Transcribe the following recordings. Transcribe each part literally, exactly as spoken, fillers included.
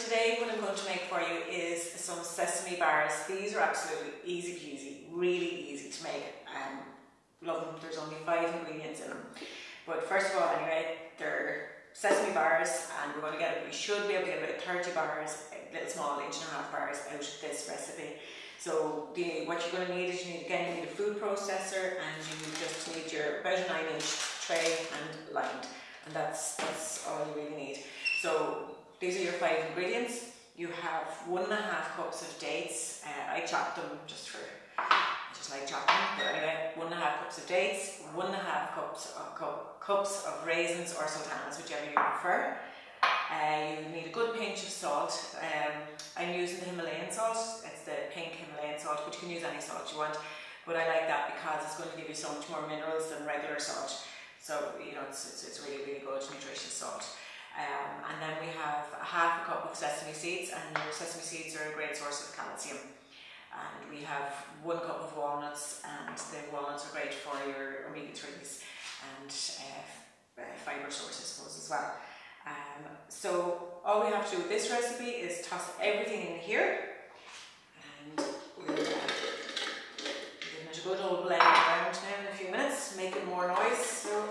today what I'm going to make for you is some sesame bars. These are absolutely easy peasy, really easy to make. Um, love them. There's only five ingredients in them. But first of all, anyway, they're sesame bars, and we're going to get, we should be able to get about thirty bars, little small inch and a half bars out of this recipe. So the, what you're going to need is you need, again, you need a food processor, and you just need your about a nine inch tray and lined. And that's, that's all you really need. So these are your five ingredients. You have one and a half cups of dates. Uh, I chopped them just for, I just like chopping. But anyway, one and a half cups of dates, one and a half cups of, cup, cups of raisins or sultanas, whichever you prefer. Uh, you need a good pinch of salt. Um, I'm using the Himalayan salt. It's the pink Himalayan salt, but you can use any salt you want. But I like that because it's going to give you so much more minerals than regular salt. So, you know, it's, it's, it's really, really good, nutritious salt. Um, and then we have a half a cup of sesame seeds, and your sesame seeds are a great source of calcium. And we have one cup of walnuts, and the walnuts are great for your omega threes and uh, fibre source, I suppose, as well. Um, so all we have to do with this recipe is toss everything in here, and we'll uh, give it a good old blend around now in a few minutes, make it more noise. So,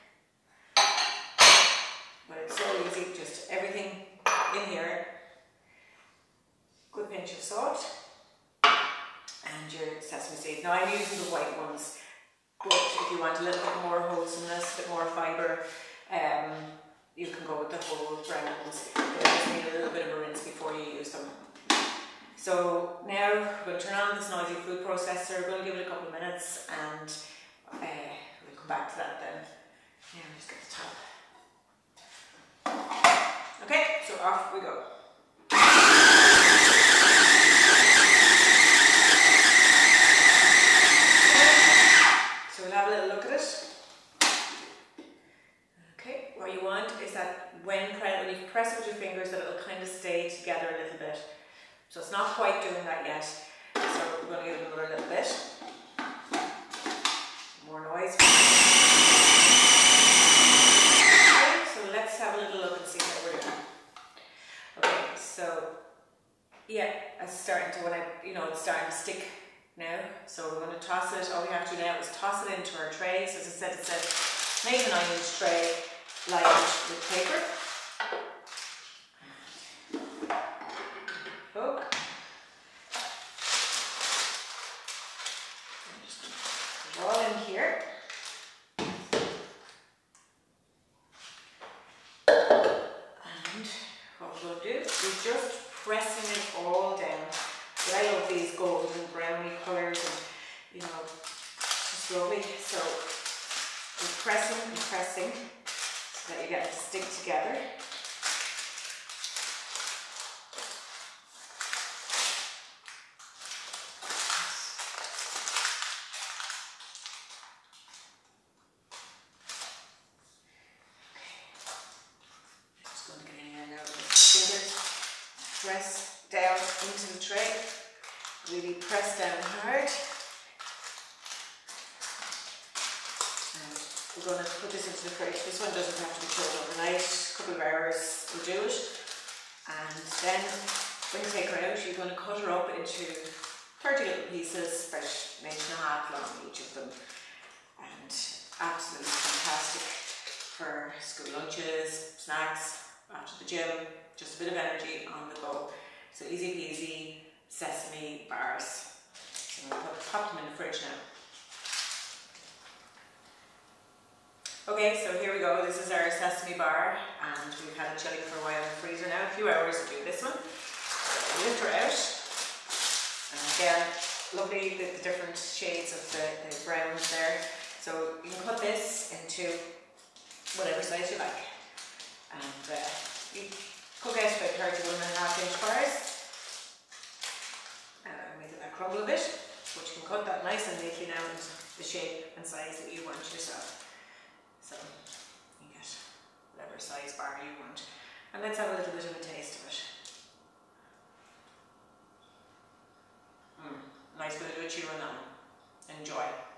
but it's so easy, just everything in here, good pinch of salt, and your sesame seed. Now I'm using the white ones, but if you want a little bit more wholesomeness, a bit more fibre, um, you can go with the whole brown ones. They just need a little bit of a rinse before you use them. So now we're going to turn on this noisy food processor. We're going to give it a couple of minutes, and uh, we'll come back to that then. Now just get the top. Okay, so off we go. So we'll have a little look at it. Okay, what you want is that when, when you press it with your fingers, that it'll kind of stay together a little bit. So it's not quite doing that yet. So we're going to give it another little bit. More noise. Let's have a little look and see what we're doing. Okay, so yeah, it's starting to, when I, you know, it's starting to stick now. So we're going to toss it. All we have to do now is toss it into our tray. So as I said, it's a make a nine inch tray lined with paper. Hook. I'm just going to put it all in here. We'll do is just pressing it all down. But I love these golden browny colours, and you know, it's lovely. So we're pressing and pressing so that you get it to stick together. Press down into the tray, really press down hard, and we're going to put this into the fridge. This one doesn't have to be chilled overnight, a couple of hours will do it. And then when you take her out, you're going to cut her up into thirty little pieces, about an inch and a half long each of them, and absolutely fantastic for school lunches, snacks, after the gym. Just a bit of energy on the go. So easy peasy sesame bars. So I'm going to pop them in the fridge now. Okay, so here we go. This is our sesame bar, and we've had it chilling for a while in the freezer now. A few hours to do this one. So lift her out. And again, lovely the, the different shades of the, the browns there. So you can cut this into whatever size you like. And uh, you cook out about thirty-one and a half inch bars. And I'll make that crumble a bit, but you can cut that nice and neatly now into the shape and size that you want yourself. So you get whatever size bar you want. And let's have a little bit of a taste of it. Mm, nice bit of a chew on that one. Enjoy.